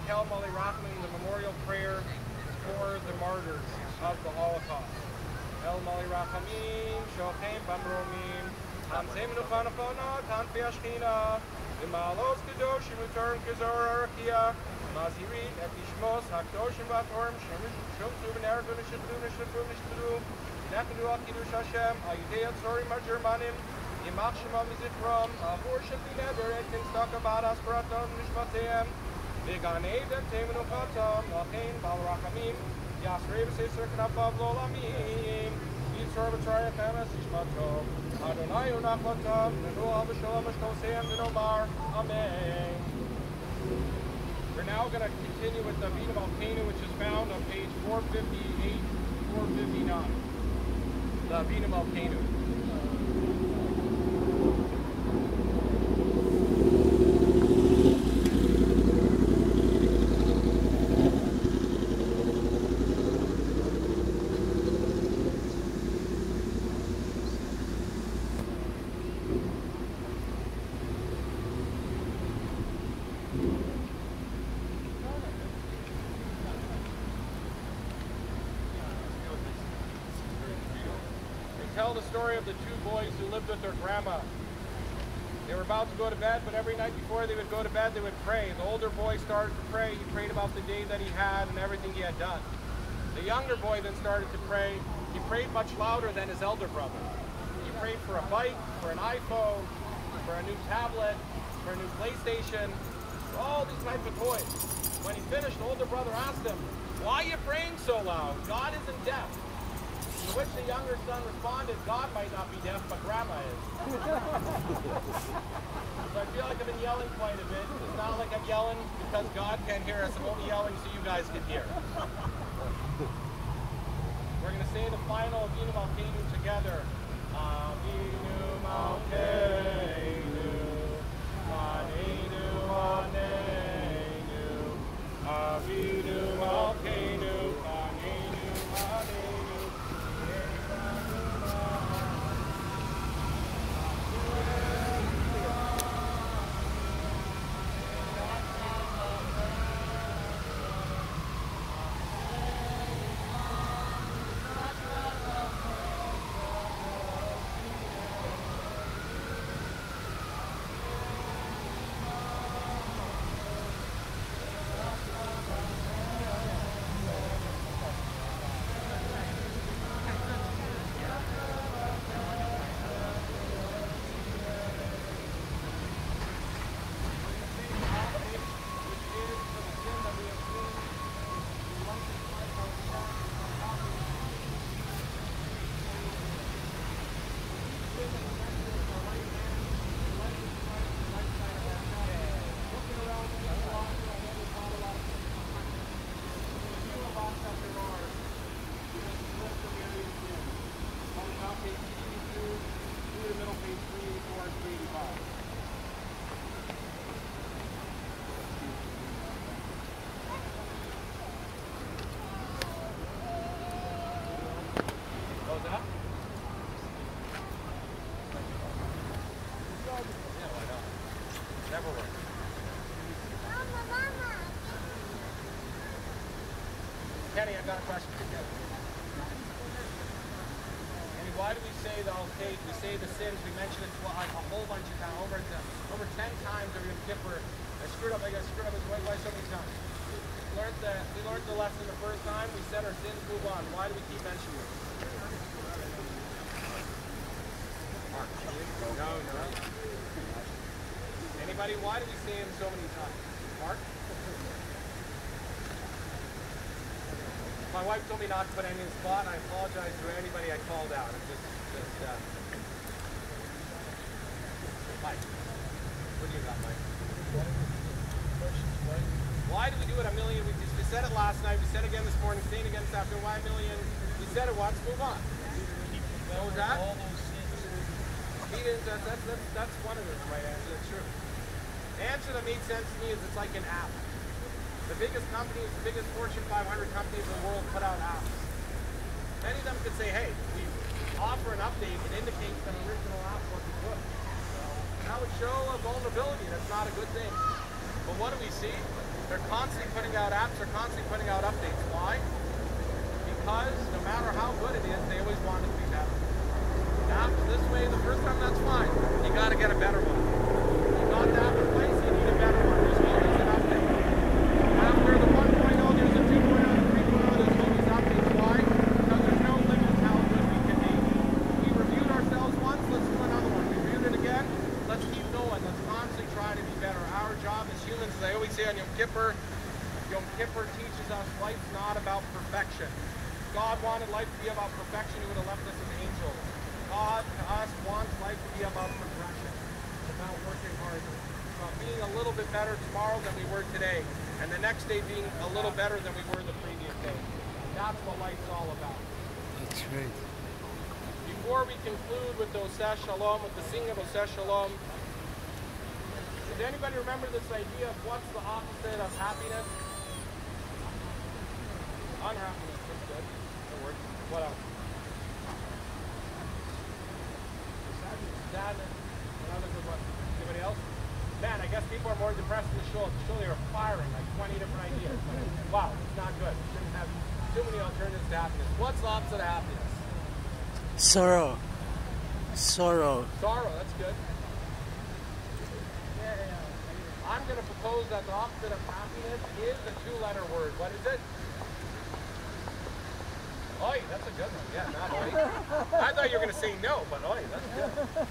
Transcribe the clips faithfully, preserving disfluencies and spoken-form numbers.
Kel Mali Rachman, the memorial prayer for the martyrs of the Holocaust. El Mali Rachamim, Shochem Bamromim, Hamzem Nufanafona, Tanfi Ashkina, Imalos Kadoshim, Uturm Kazor Arakia, Mazirit, Epishmos, Hakdoshim Batorim, Shum Subin Ergun, Shitun, Shitun, Shitun, Nakadu Akidush Hashem, Ayudea Tsori Margermanim, Yimach Shema Mizitram, Ahur Shati Neber, Etkin Stakabat Asparatam, Nishmatem, Viganedem, Temenu Katam, Lachain, Balrachamim, Yasrei B'Seisur Knapav Lolamim, Yitzor B'Tzarech Emes Ishmatom, Adonai Unaklatam, Nenuah B'Shalom Ashtoseim V'Nomar, Amen. We're now going to continue with the Vina Volcano, which is found on page four fifty-eight, four fifty-nine. The Vina Volcano. Tell the story of the two boys who lived with their grandma. They were about to go to bed, but every night before they would go to bed, they would pray. The older boy started to pray. He prayed about the day that he had and everything he had done. The younger boy then started to pray. He prayed much louder than his elder brother. He prayed for a bike, for an iPhone, for a new tablet, for a new PlayStation, for all these types of toys. When he finished, the older brother asked him, "Why are you praying so loud? God isn't deaf." To which the younger son responded, "God might not be deaf, but Grandma is." So I feel like I've been yelling quite a bit. It's not like I'm yelling because God can't hear us. I'm only yelling so you guys can hear. We're going to say the final Avinu Malkeinu together. Avinu Malkeinu, Aneinu, Aneinu, Avinu Malkeinu, Aneinu, Aneinu. Kenny, I've got a question for you. And why do we say the okay, we say the sins, we mention it like a whole bunch of times, over over ten times over Yom Kippur. I screwed up, I got screwed up his way, why so many times? We learned the we learned the lesson the first time, we said our sins, move on. Why do we keep mentioning it? Mark. No, no. Anybody, why do we say him so many times? Mark? My wife told me not to put any in the spot, and I apologize to anybody I called out. It's just, just, uh... Mike. What do you got, Mike? Why do we do it a million? We, just, we said it last night, we said it again this morning, saying it again this afternoon. Why a million? We said it once, move on. What was that? He didn't, that's, that's, that's, that's one of the right answers, that's true. The answer that made sense to me is it's like an app. The biggest companies, the biggest Fortune five hundred companies in the world put out apps. Many of them could say, hey, we offer an update that indicates that original app wasn't good. That would show a vulnerability. That's not a good thing. But what do we see? They're constantly putting out apps, they're constantly putting out updates. Why? Because no matter how good it is, they always want it to be better. Apps this way, the first time, that's fine. You got to get a better one. You got that replaced, you need a better one. There's always an update. After the one point oh, there's a two point oh, the three point oh, there's always updates. Why? Because there's no limit to how good we can be. We reviewed ourselves once, let's do another one. We reviewed it again, let's keep going. Let's constantly try to be better. Our job as humans, as I always say on Yom Kippur, Yom Kippur teaches us life's not about perfection. If God wanted life to be about perfection, He would have left us as angels. God to us wants life to be about progression. It's about working harder. It's about being a little bit better tomorrow than we were today. And the next day being a little better than we were the previous day. That's what life's all about. That's right. Before we conclude with the Oseh Shalom, with the singing of Oseh Shalom, does anybody remember this idea of what's the opposite of happiness? Unhappiness. That's good. That works. What else? Sadness. Another good one. Anybody else? Man, I guess people are more depressed than the show. The show, they are firing like twenty different ideas. Wow, it's not good. We shouldn't have too many alternatives to happiness. What's the opposite of happiness? Sorrow. Sorrow. Sorrow, that's good. Yeah, yeah, yeah. I'm going to propose that the opposite of happiness is a two-letter word. What is it? Oi, that's a good one. Yeah, not oi. I thought you were going to say no, but oi, that's good.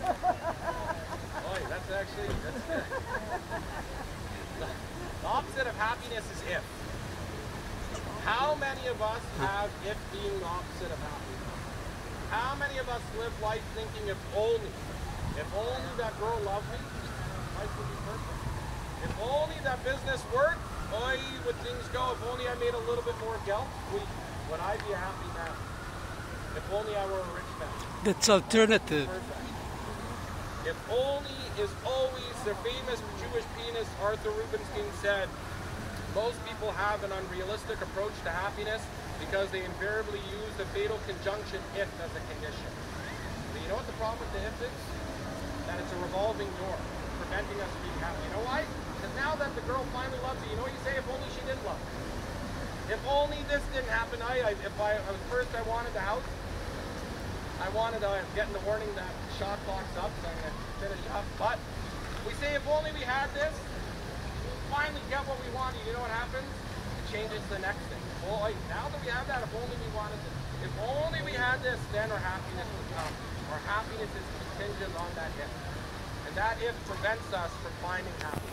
Oi, that's actually, that's good. The opposite of happiness is if. How many of us have if being the opposite of happiness? How many of us live life thinking if only, if only that girl loved me, life would be perfect. If only that business worked, oi, would things go? If only I made a little bit more gelt, would I be a happy man? If only I were a rich man. That's alternative. Perfect. If only is always the famous Jewish pianist Arthur Rubinstein said, most people have an unrealistic approach to happiness because they invariably use the fatal conjunction if as a condition. But you know what the problem with the if is? That it's a revolving door, preventing us from being happy. You know why? Because now that the girl finally loves you, you know what you say? If only she did love you. If only this didn't happen, I, I if I, I was first I wanted the house, I wanted to uh, get in the warning that the shot clock's up, so I'm going to finish up. But we say if only we had this, we finally get what we wanted. You know what happens? It changes to the next thing. Well, like, now that we have that, if only we wanted this, if only we had this, then our happiness would come. Our happiness is contingent on that if. And that if prevents us from finding happiness.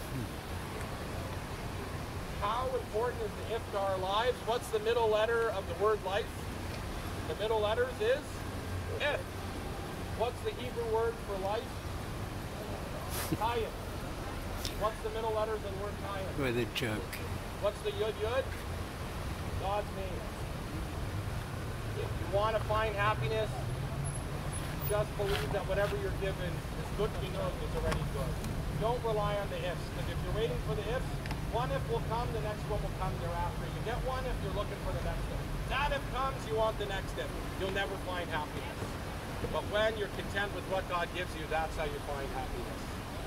How important is the if to our lives? What's the middle letter of the word life? The middle letters is if. What's the Hebrew word for life? Chayim. What's the middle letters in the word chayim? What a joke. What's the yud yud? God's name. If you want to find happiness, just believe that whatever you're given is good to know is already good. Don't rely on the ifs, because if you're waiting for the ifs, one if will come, the next one will come thereafter. You get one if you're looking for the next if. That if comes, you want the next if. You'll never find happiness. But when you're content with what God gives you, that's how you find happiness.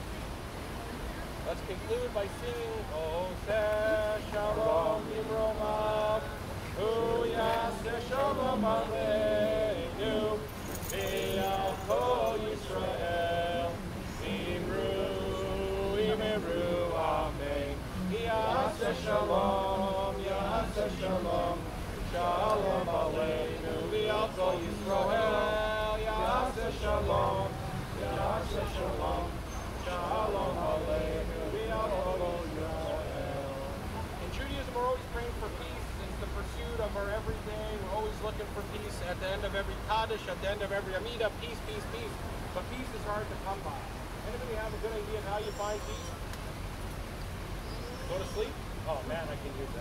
Let's conclude by singing Oseh Shalom Yimromav Hu Yaseh Shalom Aleinu V'al Kol Yisrael Imru Imiru Amen Yaseh Shalom Yaseh Shalom Shalom Aleinu V'al Kol Yisrael Yaseh Shalom Yaseh Shalom Shalom Aleinu. In Judaism, we're always praying for peace. It's the pursuit of our everyday. We're always looking for peace at the end of every Kaddish, at the end of every Amida. Peace, peace, peace. But peace is hard to come by. Anybody have a good idea of how you find peace? Go to sleep? Oh man, I can use that.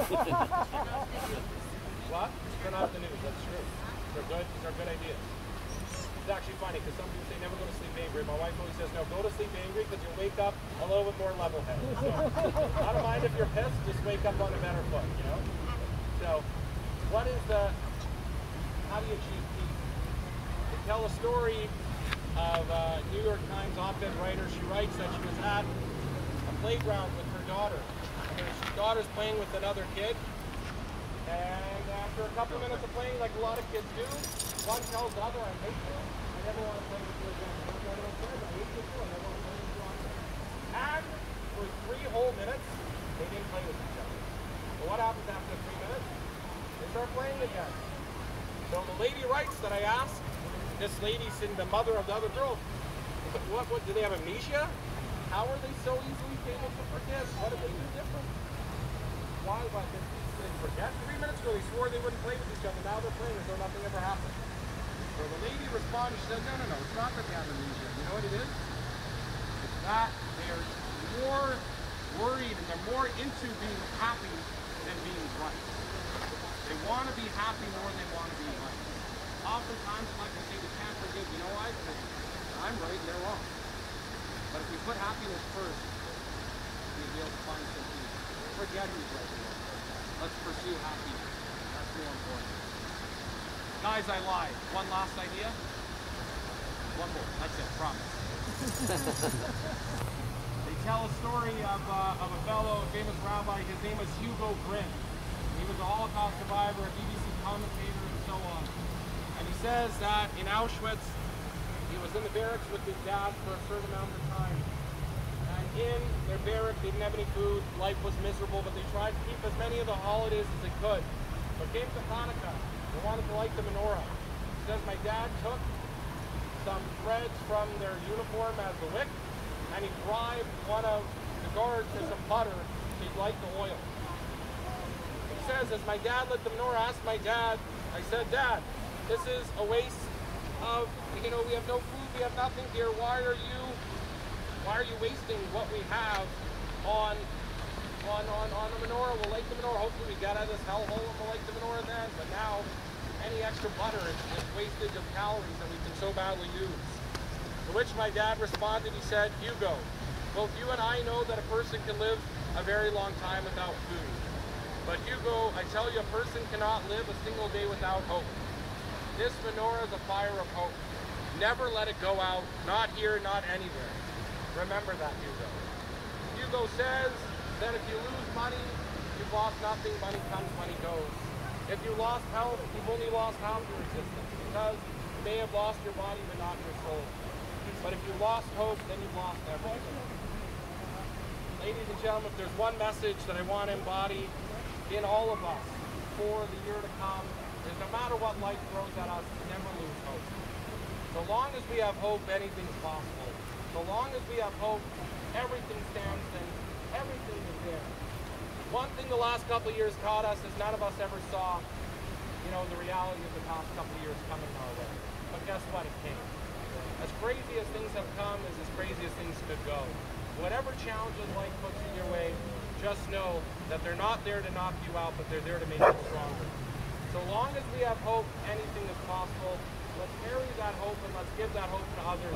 What? Turn off the news. That's true. They're good. These are good ideas. It's actually funny because some people say never go to sleep angry. My wife always says, no, go to sleep angry because you'll wake up a little bit more level-headed. So, I don't mind if you're pissed, just wake up on a better foot, you know? So, what is the, how do you achieve peace? They tell a story of a New York Times op-ed writer. She writes that she was at a playground with her daughter. And his daughter's playing with another kid. And after a couple minutes of playing, like a lot of kids do, one tells the other, I hate you. I never want to play with you again. The other one says, I hate you too. I never want to play with you again. And for three whole minutes, they didn't play with each other. But what happens after three minutes? They start playing again. So the lady writes that I asked, this lady's the mother of the other girl, what, what, do they have amnesia? How are they so easily famous to forget? What did they do different? Why? Why did they forget? Three minutes ago they swore they wouldn't play with each other. Now they're playing as though nothing ever happened. So the lady responded, she said, no, no, no, it's not that they have amnesia. You know what it is? It's that they're more worried and they're more into being happy than being right. They want to be happy more than they want to be right. Oftentimes, like I say, we can't forgive. You know why? Because I'm right and they're wrong. But if we put happiness first, we'll be able to find some peace. Forget who's right and wrong. Let's pursue happiness. That's more important. Guys, I lied. One last idea. One more. That's it. Promise. They tell a story of, uh, of a fellow, a famous rabbi. His name was Hugo Grin. He was a Holocaust survivor, a B B C commentator, and so on. And he says that in Auschwitz, he was in the barracks with his dad for a certain amount of time. And in their barrack, they didn't have any food, life was miserable, but they tried to keep as many of the holidays as they could. But came to Hanukkah, they wanted to light the menorah. He says, my dad took some threads from their uniform as the wick, and he bribed one of the guards with some butter to light the oil. He says, as my dad lit the menorah, I asked my dad, I said, Dad, this is a waste of, you know, we have no food, we have nothing here. Why are you, why are you wasting what we have on, on, on, on the menorah? We'll light the menorah. Hopefully we get out of this hellhole and we'll light the menorah then. But now, any extra butter is, is wastage of calories that we can so badly use. To which my dad responded, he said, Hugo, both you and I know that a person can live a very long time without food. But Hugo, I tell you, a person cannot live a single day without hope. This menorah is a fire of hope. Never let it go out, not here, not anywhere. Remember that, Hugo. Hugo says that if you lose money, you've lost nothing, money comes, money goes. If you lost health, you've only lost half your existence, because you may have lost your body, but not your soul. But if you lost hope, then you've lost everything. Ladies and gentlemen, if there's one message that I want to embody in all of us for the year to come, is no matter what life throws at us, never lose hope. So long as we have hope, anything's possible. So long as we have hope, everything stands and everything is there. One thing the last couple of years taught us is none of us ever saw, you know, the reality of the past couple of years coming our way. But guess what? It came. As crazy as things have come, is as crazy as things could go. Whatever challenges life puts in your way, just know that they're not there to knock you out, but they're there to make you stronger. So long as we have hope, anything is possible. Let's carry that hope and let's give that hope to others.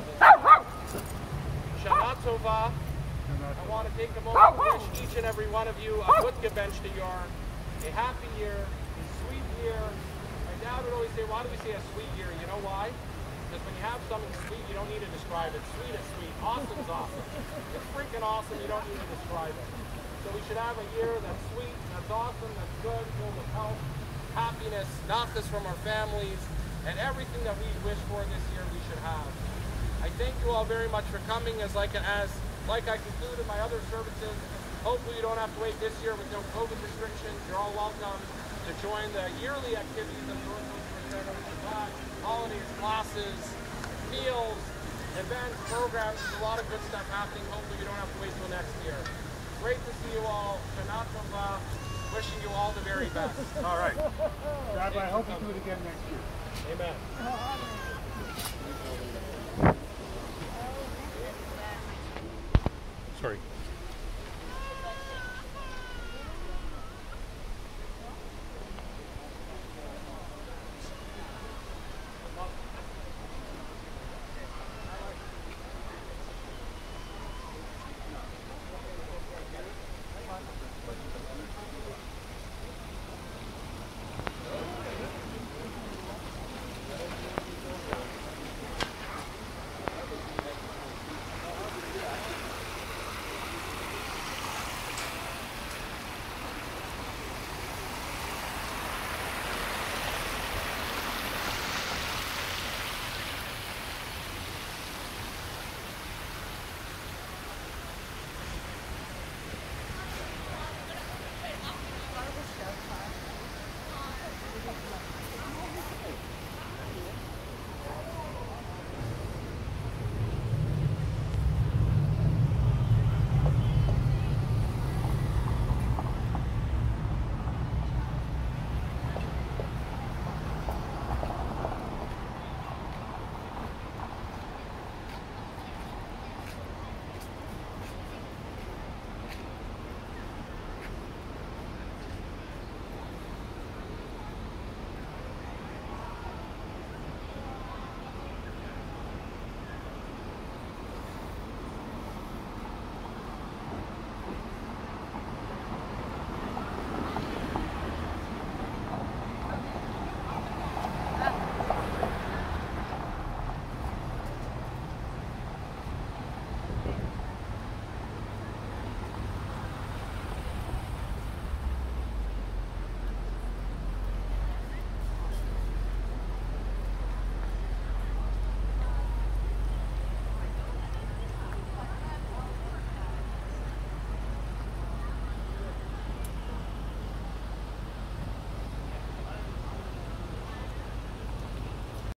Shana Tova. I want to take a moment to wish each and every one of you a good gebench to Yar, a happy year, a sweet year. My dad would always say, why do we say a sweet year? You know why? Because when you have something sweet, you don't need to describe it. Sweet is sweet. Awesome is awesome. It's freaking awesome. You don't need to describe it. So we should have a year that's sweet, that's awesome, that's good, filled with health, happiness, not just from our families, and everything that we wish for this year we should have. I thank you all very much for coming. As like as like I concluded my other services, hopefully you don't have to wait this year with no COVID restrictions. You're all welcome to join the yearly activities of the Yorkville Center, holidays, classes, meals, events, programs. There's a lot of good stuff happening. Hopefully you don't have to wait till next year. Great to see you all. Shana Tova. Wishing you all the very best. All right. Rabbi, I hope you do it again next year. Amen. Sorry.